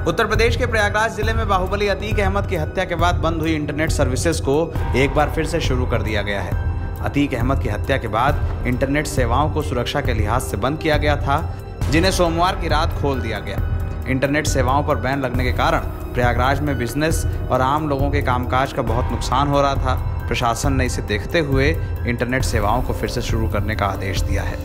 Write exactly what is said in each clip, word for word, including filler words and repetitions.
उत्तर प्रदेश के प्रयागराज जिले में बाहुबली अतीक अहमद की हत्या के बाद बंद हुई इंटरनेट सर्विसेज को एक बार फिर से शुरू कर दिया गया है। अतीक अहमद की हत्या के बाद इंटरनेट सेवाओं को सुरक्षा के लिहाज से बंद किया गया था, जिन्हें सोमवार की रात खोल दिया गया। इंटरनेट सेवाओं पर बैन लगने के कारण प्रयागराज में बिजनेस और आम लोगों के कामकाज का बहुत नुकसान हो रहा था। प्रशासन ने इसे देखते हुए इंटरनेट सेवाओं को फिर से शुरू करने का आदेश दिया है।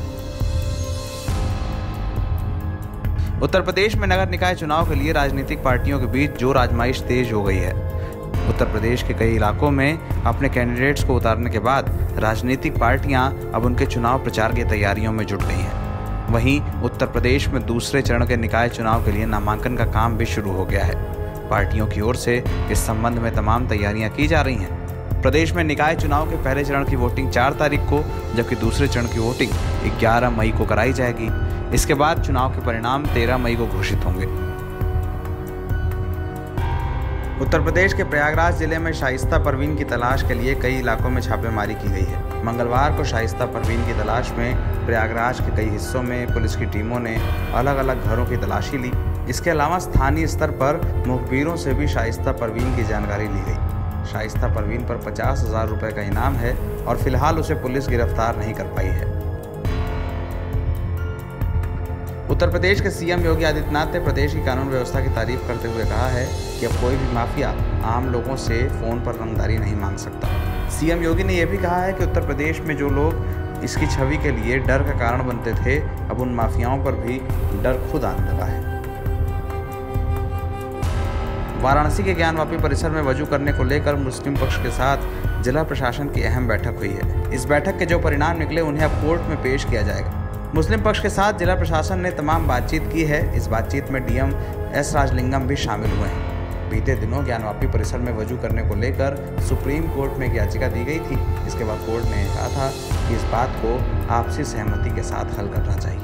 उत्तर प्रदेश में नगर निकाय चुनाव के लिए राजनीतिक पार्टियों के बीच जोर आजमाइश तेज हो गई है। उत्तर प्रदेश के कई इलाकों में अपने कैंडिडेट्स को उतारने के बाद राजनीतिक पार्टियां अब उनके चुनाव प्रचार की तैयारियों में जुट गई हैं। वहीं उत्तर प्रदेश में दूसरे चरण के निकाय चुनाव के लिए नामांकन का काम भी शुरू हो गया है। पार्टियों की ओर से इस संबंध में तमाम तैयारियां की जा रही हैं। प्रदेश में निकाय चुनाव के पहले चरण की वोटिंग चार तारीख को, जबकि दूसरे चरण की वोटिंग ग्यारह मई को कराई जाएगी। इसके बाद चुनाव के परिणाम तेरह मई को घोषित होंगे। उत्तर प्रदेश के प्रयागराज जिले में शाइस्ता परवीन की तलाश के लिए कई इलाकों में छापेमारी की गई है। मंगलवार को शाइस्ता परवीन की तलाश में प्रयागराज के कई हिस्सों में पुलिस की टीमों ने अलग अलग घरों की तलाशी ली। इसके अलावा स्थानीय स्तर पर मुखबिरों से भी शाइस्ता परवीन की जानकारी ली गई। शाइस्ता परवीन पर पचास हजार रुपये का इनाम है और फिलहाल उसे पुलिस गिरफ्तार नहीं कर पाई है। उत्तर प्रदेश के सीएम योगी आदित्यनाथ ने प्रदेश की कानून व्यवस्था की तारीफ करते हुए कहा है कि अब कोई भी माफिया आम लोगों से फोन पर रंगदारी नहीं मांग सकता। सीएम योगी ने यह भी कहा है कि उत्तर प्रदेश में जो लोग इसकी छवि के लिए डर का कारण बनते थे, अब उन माफियाओं पर भी डर खुद आने लगा है। वाराणसी के ज्ञानवापी परिसर में वजू करने को लेकर मुस्लिम पक्ष के साथ जिला प्रशासन की अहम बैठक हुई है। इस बैठक के जो परिणाम निकले उन्हें अब कोर्ट में पेश किया जाएगा। मुस्लिम पक्ष के साथ जिला प्रशासन ने तमाम बातचीत की है। इस बातचीत में डीएम एस राजलिंगम भी शामिल हुए हैं। बीते दिनों ज्ञानवापी परिसर में वजू करने को लेकर सुप्रीम कोर्ट में एक याचिका दी गई थी। इसके बाद कोर्ट ने कहा था कि इस बात को आपसी सहमति के साथ हल करना चाहिए।